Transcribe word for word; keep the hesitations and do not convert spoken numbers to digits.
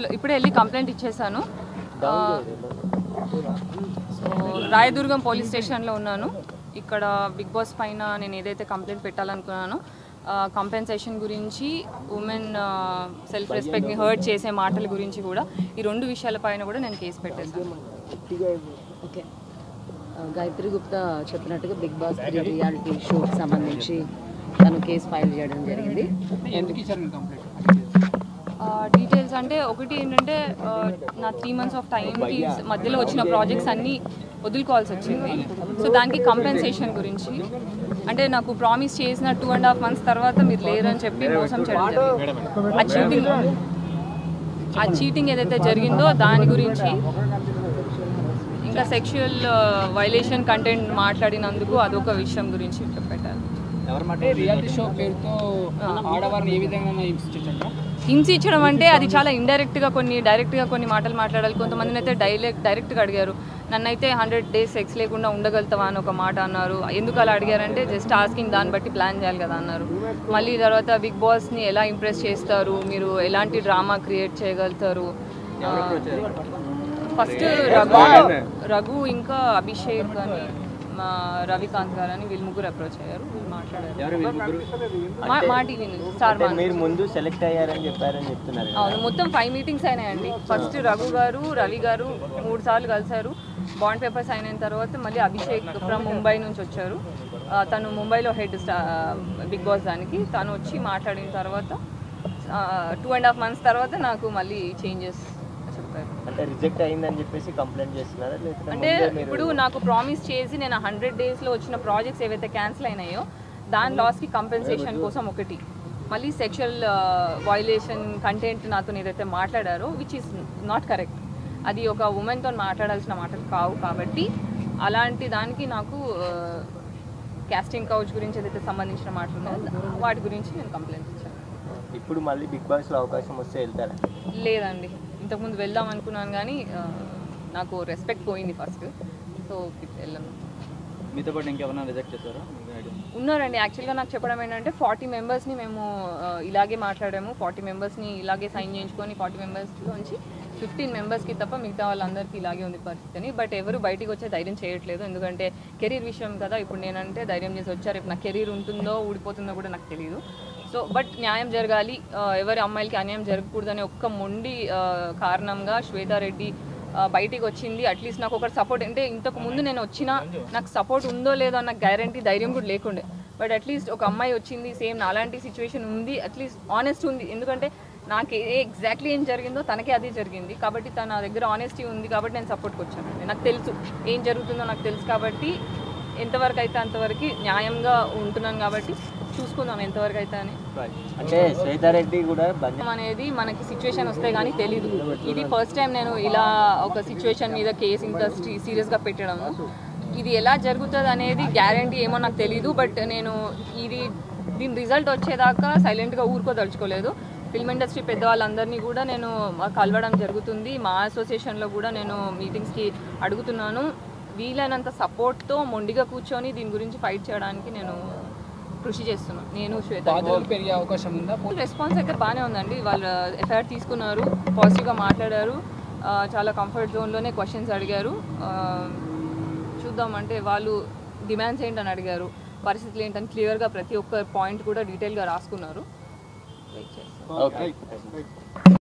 ఇప్పుడే వెళ్ళి కంప్లైంట్ ఇచ్చేసాను. సో రాయదుర్గం పోలీస్ స్టేషన్లో ఉన్నాను. ఇక్కడ బిగ్ బాస్ పైన నేను ఏదైతే కంప్లైంట్ పెట్టాలనుకున్నానో కంపెన్సేషన్ గురించి, ఉమెన్ సెల్ఫ్ రెస్పెక్ట్ని హర్ట్ చేసే మాటల గురించి కూడా, ఈ రెండు విషయాలపైన కూడా నేను కేసు పెట్టేశాను. ఓకే, గాయత్రి గుప్తా చెప్పినట్టుగా బిగ్ బాస్ త్రీ రియాలిటీ షోకి సంబంధించి తను కేసు ఫైల్ చేయడం జరిగింది. డీటెయిల్స్ అంటే ఒకటి ఏంటంటే నా త్రీ మంత్స్ ఆఫ్ టైంకి మధ్యలో వచ్చిన ప్రాజెక్ట్స్ అన్నీ వదులుకోవాల్సి వచ్చింది. సో దానికి కంపెన్సేషన్ గురించి, అంటే నాకు ప్రామిస్ చేసిన టూ అండ్ హాఫ్ మంత్స్ తర్వాత మీరు లేరని చెప్పి మోసం చేయడం జరిగింది. ఆ చీటింగ్ ఆ చీటింగ్ ఏదైతే జరిగిందో దాని గురించి, ఇంకా సెక్షువల్ వైలేషన్ కంటెంట్ మాట్లాడినందుకు అదొక విషయం గురించి పెట్టాలి. హింసించడం అంటే అది చాలా ఇండైరెక్ట్గా కొన్ని డైరెక్ట్గా కొన్ని మాటలు మాట్లాడాలి. కొంతమందిని అయితే డైరెక్ట్ డైరెక్ట్గా అడిగారు, నన్నైతే హండ్రెడ్ డేస్ సెక్స్ లేకుండా ఉండగలుగుతావా అని ఒక మాట అన్నారు. ఎందుకు అలా అడిగారంటే జస్ట్ ఆస్కింగ్, దాన్ని బట్టి ప్లాన్ చేయాలి కదా అన్నారు. మళ్ళీ తర్వాత బిగ్ బాస్ని ఎలా ఇంప్రెస్ చేస్తారు, మీరు ఎలాంటి డ్రామా క్రియేట్ చేయగలుగుతారు. ఫస్ట్ రఘు రఘు ఇంకా అభిషేక్ అని మా రవికాంత్ గారు అని వీళ్ళు ముగ్గురు అప్రోచ్ అయ్యారు, మాట్లాడారు. మా టీవీ స్టార్ ముందు సెలెక్ట్ అయ్యారని చెప్పారని చెప్తున్నారు. అవును, మొత్తం ఫైవ్ మీటింగ్స్ అయినాయండి. ఫస్ట్ రఘు గారు రవి గారు మూడు సార్లు కలిశారు. బాండ్ పేపర్స్ అయిన తర్వాత మళ్ళీ అభిషేక్ ఫ్రమ్ ముంబై నుంచి వచ్చారు. తను ముంబైలో హెడ్ స్టా బిగ్ బాస్ దానికి తను వచ్చి మాట్లాడిన తర్వాత టూ అండ్ హాఫ్ మంత్స్ తర్వాత నాకు మళ్ళీ చేంజెస్ చెప్పారు. అంటే రిజెక్ట్ అయిందని చెప్పేసి కంప్లైంట్ చేస్తున్నారా? అంటే ఇప్పుడు నాకు ప్రామిస్ చేసి నేను హండ్రెడ్ డేస్లో వచ్చిన ప్రాజెక్ట్స్ ఏవైతే క్యాన్సిల్ అయినాయో దాని లాస్కి కంపెన్సేషన్ కోసం ఒకటి, మళ్ళీ సెక్షువల్ వైలేషన్ కంటెంట్ నాతో ఏదైతే మాట్లాడారో విచ్ ఈస్ నాట్ కరెక్ట్, అది ఒక ఉమెన్తో మాట్లాడాల్సిన మాటలు కావు. కాబట్టి అలాంటి దానికి నాకు క్యాస్టింగ్ కౌచ్ గురించి ఏదైతే సంబంధించిన మాటలు ఉన్నాయో వాటి గురించి నేను కంప్లైంట్ ఇచ్చాను. ఇప్పుడు మళ్ళీ బిగ్ బాస్లో అవకాశం వస్తే వెళ్తారా? లేదండి, ఇంతకుముందు వెళ్దాం అనుకున్నాను కానీ నాకు రెస్పెక్ట్ పోయింది ఫస్ట్, సో వెళ్ళను. మీతో పాటు ఇంకెవరైనా రిజెక్ట్ చేశారా? ఉన్నారండి. యాక్చువల్గా నాకు చెప్పడం ఏంటంటే ఫార్టీ మెంబర్స్ని మేము ఇలాగే మాట్లాడాము, ఫార్టీ మెంబర్స్ని ఇలాగే సైన్ చేయించుకొని ఫార్టీ మెంబర్స్లోంచి ఫిఫ్టీన్ మెంబర్స్కి తప్ప మిగతా వాళ్ళందరికీ ఇలాగే ఉంది పరిస్థితిని. బట్ ఎవరు బయటికి వచ్చే ధైర్యం చేయట్లేదు, ఎందుకంటే కెరీర్ విషయం కదా. ఇప్పుడు నేనంటే ధైర్యం చేసి వచ్చారు, రేపు నా కెరీర్ ఉంటుందో ఊడిపోతుందో కూడా నాకు తెలియదు. సో బట్ న్యాయం జరగాలి, ఎవరి అమ్మాయిలకి అన్యాయం జరగకూడదనే ఒక్క మొండి కారణంగా శ్వేతారెడ్డి బయటికి వచ్చింది. అట్లీస్ట్ నాకు ఒకటి సపోర్ట్, అంటే ఇంతకు ముందు నేను వచ్చినా నాకు సపోర్ట్ ఉందో లేదో అన్న గ్యారంటీ ధైర్యం కూడా లేకుండే. బట్ అట్లీస్ట్ ఒక అమ్మాయి వచ్చింది, సేమ్ అలాంటి సిచ్యువేషన్ ఉంది, అట్లీస్ట్ ఆనెస్ట్ ఉంది. ఎందుకంటే నాకు ఏ ఎగ్జాక్ట్లీ ఏం జరిగిందో తనకే అదే జరిగింది, కాబట్టి తన దగ్గర ఆనెస్టీ ఉంది కాబట్టి నేను సపోర్ట్కి వచ్చానండి. నాకు తెలుసు ఏం జరుగుతుందో నాకు తెలుసు, కాబట్టి ఎంతవరకు అయితే అంతవరకు న్యాయంగా ఉంటున్నాను, కాబట్టి చూసుకుందాం ఎంతవరకు అయితే అని. అంటే శ్వేతారెడ్డి కూడా అనేది మనకి సిచ్యువేషన్ వస్తే కానీ తెలీదు. ఇది ఫస్ట్ టైం నేను ఇలా ఒక సిచ్యువేషన్ మీద కేసు ఇంత సీరియస్గా పెట్టడం. ఇది ఎలా జరుగుతుంది అనేది గ్యారంటీ ఏమో నాకు తెలీదు. బట్ నేను ఇది దీని రిజల్ట్ వచ్చేదాకా సైలెంట్గా ఊరుకోదలుచుకోలేదు. ఫిల్మ్ ఇండస్ట్రీ పెద్దవాళ్ళందరినీ కూడా నేను కలవడం జరుగుతుంది. మా అసోసియేషన్లో కూడా నేను మీటింగ్స్కి అడుగుతున్నాను. వీలైనంత సపోర్ట్తో మొండిగా కూర్చొని దీని గురించి ఫైట్ చేయడానికి నేను కృషి చేస్తున్నాను. నేను శ్వేత పెరిగే అవకాశం ఉందా? రెస్పాన్స్ అయితే బాగానే ఉందండి. వాళ్ళు ఎఫ్ఐఆర్ తీసుకున్నారు, పాజిటివ్గా మాట్లాడారు, చాలా కంఫర్ట్ జోన్లోనే క్వశ్చన్స్ అడిగారు. చూద్దాం, అంటే వాళ్ళు డిమాండ్స్ ఏంటని అడిగారు, పరిస్థితులు ఏంటని క్లియర్గా ప్రతి ఒక్క పాయింట్ కూడా డీటెయిల్గా రాసుకున్నారు. వెయిట్ చేస్తాం.